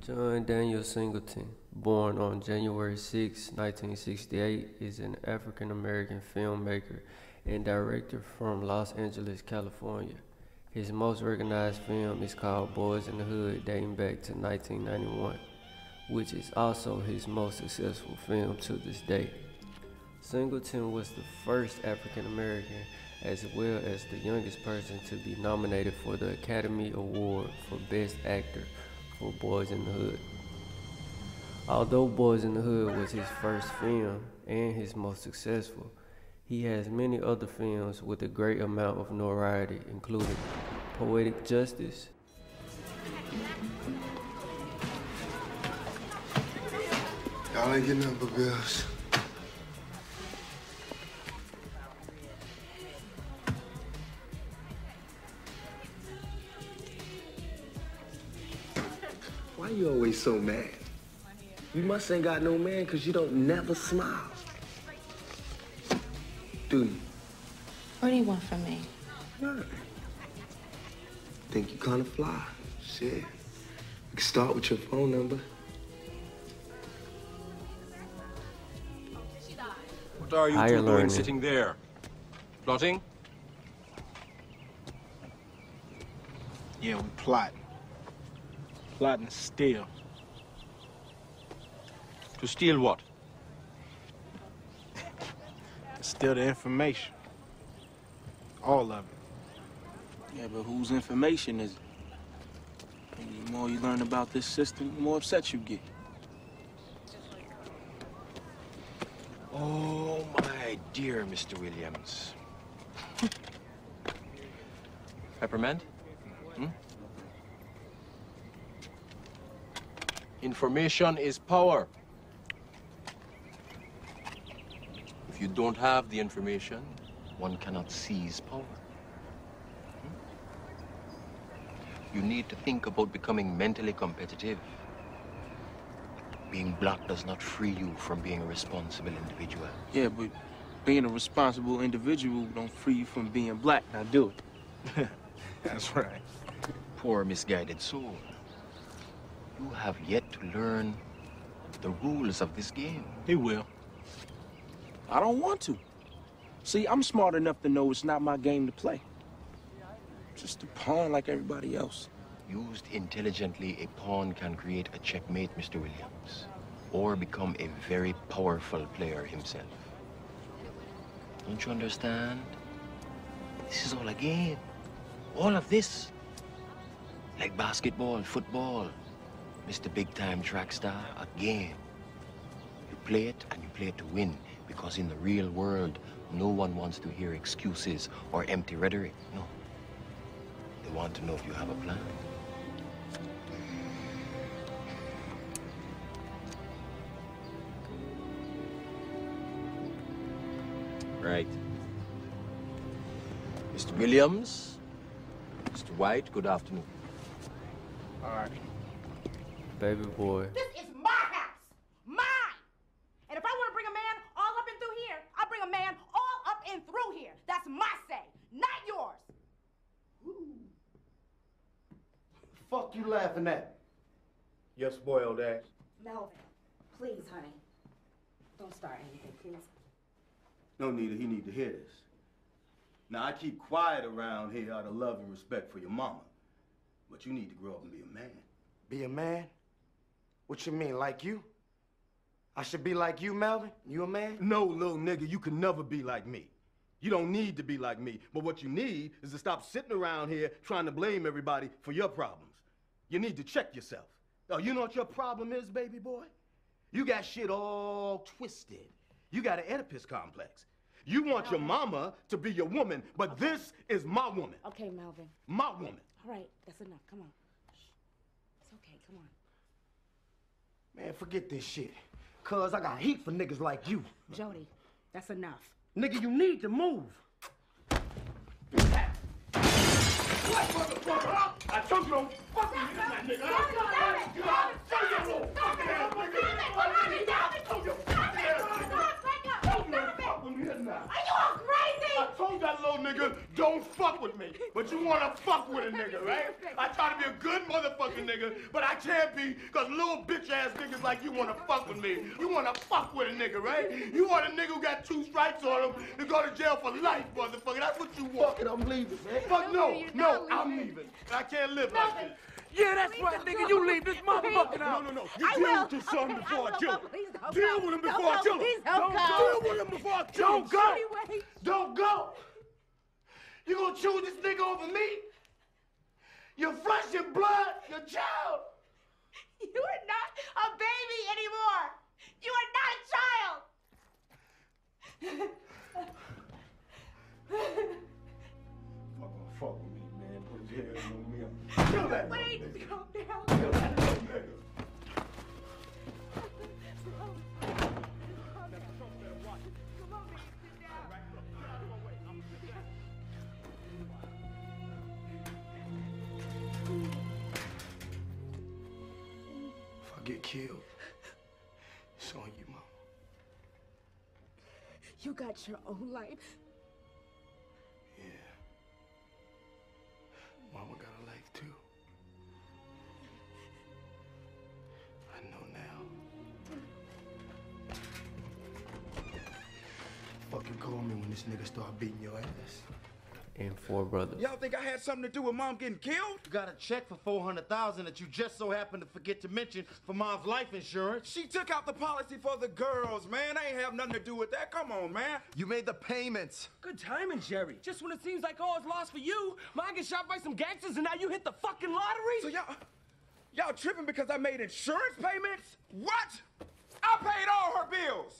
John Daniel Singleton, born on January 6, 1968, is an African-American filmmaker and director from Los Angeles, California. His most recognized film is called Boys in the Hood, dating back to 1991, which is also his most successful film to this day. Singleton was the first African-American as well as the youngest person to be nominated for the Academy Award for Best Actor for Boys in the Hood. Although Boys in the Hood was his first film and his most successful, he has many other films with a great amount of notoriety, including Poetic Justice, Y'all ain't getting up, girls. Why you always so mad? You must ain't got no man because you don't never smile. Do you? What do you want from me? Nothing. Think you kind of fly. Shit. We can start with your phone number. What are you two doing sitting there? Plotting? Yeah, we plotting. Plotting still. To steal what? Steal the information. All of it. Yeah, but whose information is it? And the more you learn about this system, the more upset you get. Oh, my dear Mr. Williams. Peppermint? Hmm? Information is power. If you don't have the information, one cannot seize power. You need to think about becoming mentally competitive. Being black does not free you from being a responsible individual. Yeah, but being a responsible individual don't free you from being black. Now do it. That's right. Poor misguided soul. You have yet to learn the rules of this game. He will. I don't want to. See, I'm smart enough to know it's not my game to play. Just a pawn like everybody else. Used intelligently, a pawn can create a checkmate, Mr. Williams, or become a very powerful player himself. Don't you understand? This is all a game. All of this. Like basketball, football, Mr. Big Time Track Star, a game. You play it and you play it to win, because in the real world, no one wants to hear excuses or empty rhetoric. No. They want to know if you have a plan. Right. Mr. Williams, Mr. White, good afternoon. All right. Baby Boy. This is my house. Mine. And if I want to bring a man all up and through here, I'll bring a man all up and through here. That's my say, not yours. Fuck you laughing at? Your spoiled ass. Melvin, please, honey. Don't start anything, please. No, Nita, he need to hear this. Now, I keep quiet around here out of love and respect for your mama. But you need to grow up and be a man. Be a man? What you mean, like you? I should be like you, Melvin? You a man? No, little nigga, you can never be like me. You don't need to be like me. But what you need is to stop sitting around here trying to blame everybody for your problems. You need to check yourself. Oh, you know what your problem is, baby boy? You got shit all twisted. You got an Oedipus complex. You want your mama to be your woman, but this is my woman. Okay, Melvin. My woman. All right, that's enough. Come on. Shh. It's okay. Come on. Man, forget this shit. Cuz I got heat for niggas like you. Jody, that's enough. Nigga, you need to move. What, motherfucker? I told you don't fucking use that nigga. Are you all crazy? I told that little nigga, don't fuck with me. me. But you wanna fuck with a nigga, right? I try to be a good motherfucking nigga, but I can't be because little bitch ass niggas like you wanna fuck with me. You wanna fuck with a nigga, right? You want a nigga who got 2 strikes on him to go to jail for life, motherfucker. That's what you want. Fuck it, I'm leaving, man. Fuck no, I'm leaving. I can't live like this. Yeah, that's right, nigga. You leave this motherfucker out. No. You deal with your son before I kill him. Deal with him before I kill him. Deal with him before I kill him. Don't go. Don't go. You gonna choose this nigga over me? Your flesh and blood, your child. You are not a baby anymore. You are not a child. Fuck with me, man. Put your hands on me. Kill that Wait, nigga. calm down. Kill that little nigga. If I get killed, it's on you, Mama. You got your own life. Yeah. Mama got a life too. I know now. Fucking call me when this nigga start beating your ass. And 4 brothers. Y'all think I had something to do with Mom getting killed? You got a check for $400,000 that you just so happened to forget to mention for Mom's life insurance. She took out the policy for the girls, man. I ain't have nothing to do with that. Come on, man. You made the payments. Good timing, Jerry. Just when it seems like all is lost for you, mine gets shot by some gangsters and now you hit the fucking lottery? So y'all tripping because I made insurance payments? What? I paid all her bills.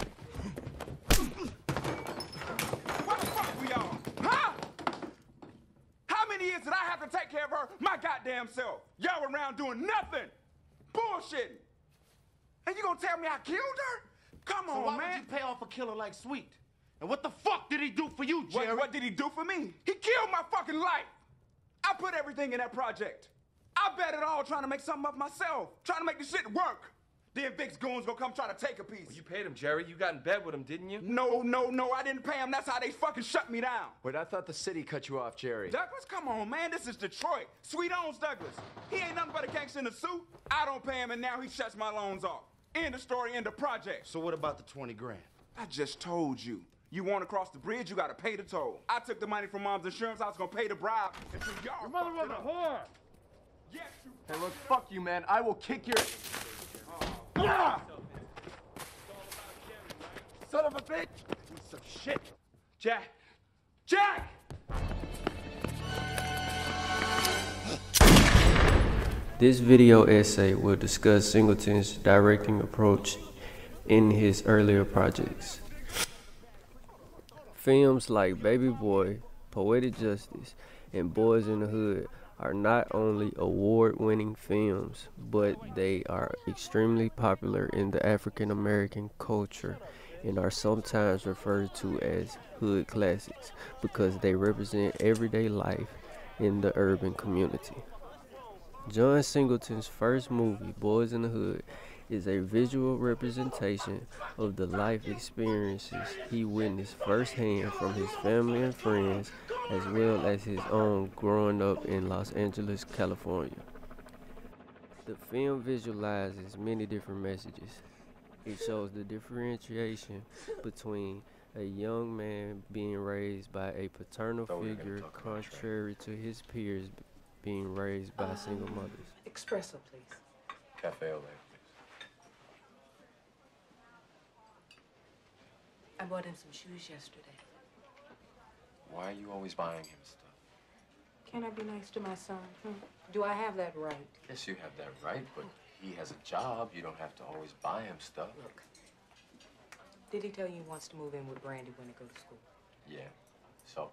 What the fuck for y'all? Huh? How many years did I have to take care of her my goddamn self? Y'all around doing nothing. Bullshitting. And you gonna tell me I killed her? Come on, So why man. would you pay off a killer like Sweet? And what the fuck did he do for you, Jerry? What did he do for me? He killed my fucking life. I put everything in that project. I bet it all trying to make something of myself, trying to make the shit work. Then Vic's goons gonna come try to take a piece. You paid him, Jerry. You got in bed with him, didn't you? No, I didn't pay him. That's how they fucking shut me down. Wait, I thought the city cut you off, Jerry. Douglas, come on, man. This is Detroit. Sweet owns Douglas. He ain't nothing but a gangster in a suit. I don't pay him, and now he shuts my loans off. End of story, end of project. So what about the 20 grand? I just told you. You want to cross the bridge, you gotta pay the toll. I took the money from Mom's insurance. I was gonna pay the bribe until y'all. Your mother was a whore. Yes, you. Hey, look, fuck you, man. I will kick your... Yeah! Son of a bitch! Piece of shit. Jack! Jack! This video essay will discuss Singleton's directing approach in his earlier projects. Films like Baby Boy, Poetic Justice, and Boys in the Hood are not only award-winning films, but they are extremely popular in the African American culture and are sometimes referred to as hood classics because they represent everyday life in the urban community. John Singleton's first movie, Boys in the Hood, is a visual representation of the life experiences he witnessed firsthand from his family and friends, as well as his own growing up in Los Angeles, California. The film visualizes many different messages. It shows the differentiation between a young man being raised by a paternal figure contrary to his peers being raised by single mothers. Espresso, please. Cafe au lait, please. I bought him some shoes yesterday. Why are you always buying him stuff? Can I be nice to my son? Do I have that right? Yes, you have that right, but he has a job. You don't have to always buy him stuff. Look, did he tell you he wants to move in with Brandy when they go to school? Yeah, so?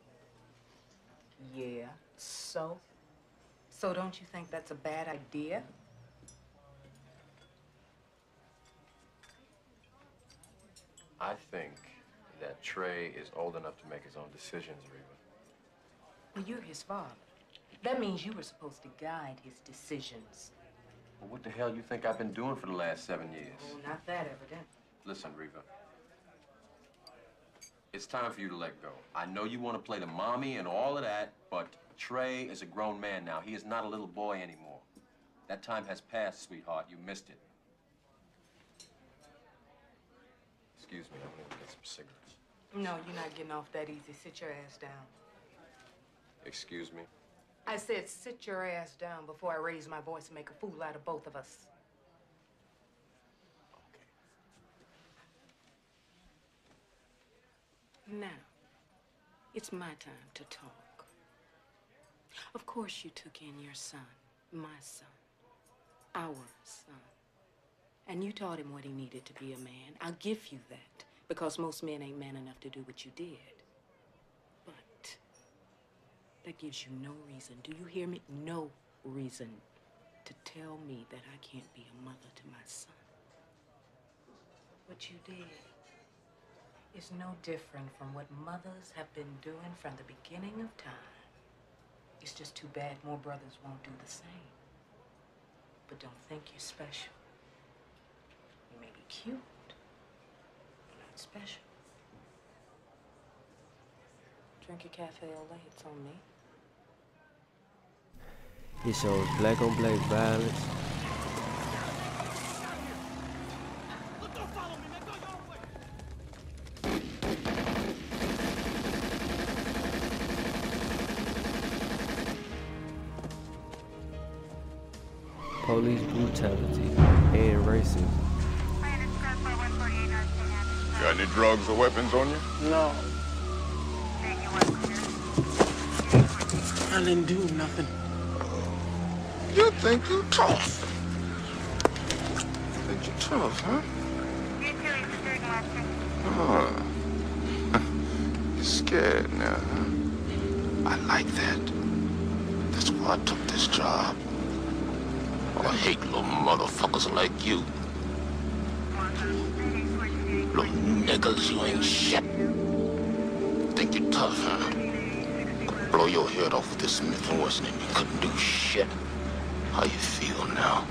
Yeah, so? So don't you think that's a bad idea? I think that Trey is old enough to make his own decisions, Reva. Well, you're his father. That means you were supposed to guide his decisions. Well, what the hell you think I've been doing for the last 7 years? Oh, not that evident. Listen, Reva. It's it's time for you to let go. I know you want to play the mommy and all of that, but Trey is a grown man now. He is not a little boy anymore. That time has passed, sweetheart. You missed it. Excuse me, I'm gonna get some cigarettes. No, you're not getting off that easy. Sit your ass down. Excuse me? I said sit your ass down before I raise my voice and make a fool out of both of us. Okay. Now, it's my time to talk. Of course you took in your son, my son, our son. And you taught him what he needed to be a man. I'll give you that, because most men ain't man enough to do what you did. But that gives you no reason, do you hear me? No reason to tell me that I can't be a mother to my son. What you did is no different from what mothers have been doing from the beginning of time. It's just too bad more brothers won't do the same. But don't think you're special. You may be cute, but not special. Drink your cafe au lait, it's on me. It shows black on black violence. Police brutality and racism. Got any drugs or weapons on you? No. I didn't do nothing. You think you tough? Think you tough, huh? You're scared now, huh? I like that. That's why I took this job. I hate little motherfuckers like you. Little niggas, you ain't shit. Think you're tough, huh? Could blow your head off with this Smith & Wesson and you couldn't do shit. How you feel now?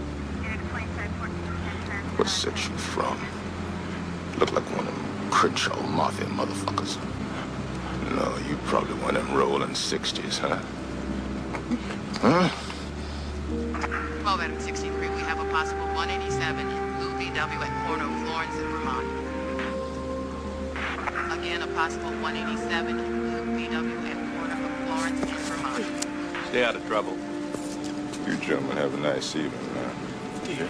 What set you from? Look like one of them Crenshaw Mafia motherfuckers. No, you probably one of them rolling 60s, huh? Huh? 12 Adam 63, we have a possible 187 in Blue VW at corner of Florence and Vermont. Again, a possible 187 in Blue VW at corner of Florence and Vermont. Stay out of trouble. You gentlemen have a nice evening, man. Yeah.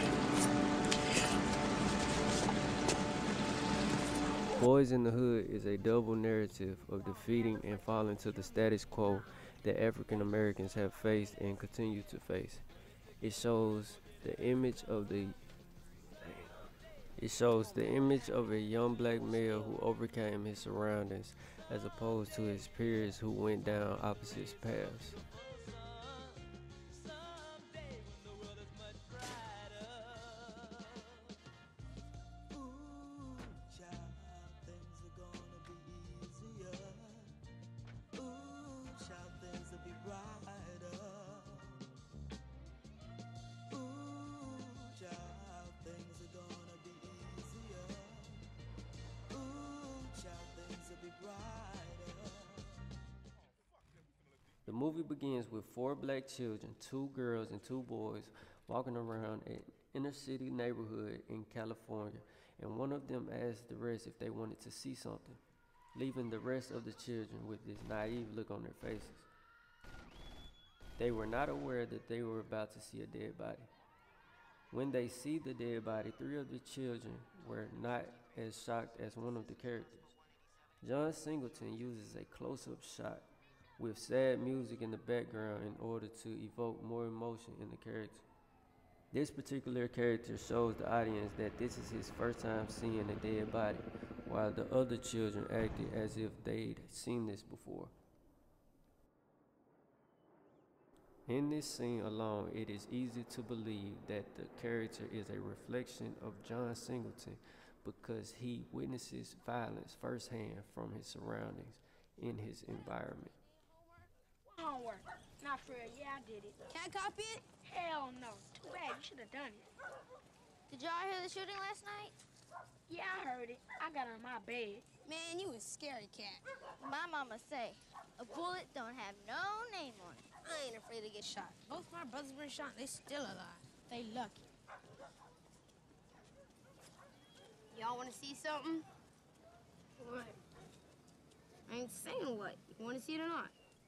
Boys in the Hood is a double narrative of defeating and falling to the status quo that African Americans have faced and continue to face. It shows the image of a young black male who overcame his surroundings as opposed to his peers who went down opposite paths. The movie begins with 4 black children, 2 girls and 2 boys, walking around an inner city neighborhood in California, and one of them asked the rest if they wanted to see something, leaving the rest of the children with this naive look on their faces. They were not aware that they were about to see a dead body. When they see the dead body, 3 of the children were not as shocked as one of the characters. John Singleton uses a close-up shot with sad music in the background in order to evoke more emotion in the character. This particular character shows the audience that this is his first time seeing a dead body, while the other children acted as if they'd seen this before. In this scene alone, it is easy to believe that the character is a reflection of John Singleton because he witnesses violence firsthand from his surroundings in his environment. Homework. Not for real. Yeah, I did it. Can I copy it? Hell no. Too bad. You should have done it. Did y'all hear the shooting last night? Yeah, I heard it. I got on my bed. Man, you a scary cat. My mama say, a bullet don't have no name on it. I ain't afraid to get shot. Both my brothers been shot, they still alive. They lucky. Y'all wanna see something? What? I ain't saying what. You wanna see it or not?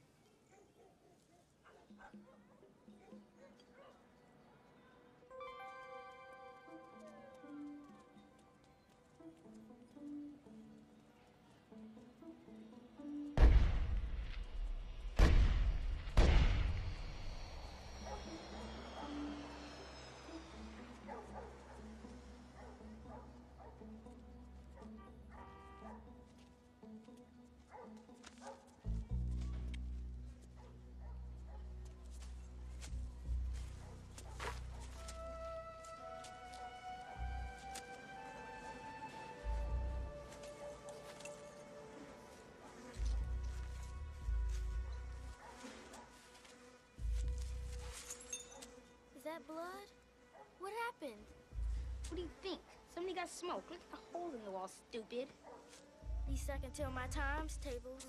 Is that blood? What happened? What do you think? Somebody got smoked. Look at the hole in the wall, stupid. Least I can tell my times tables.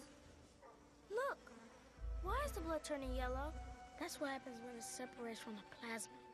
Look! Why is the blood turning yellow? That's what happens when it separates from the plasma.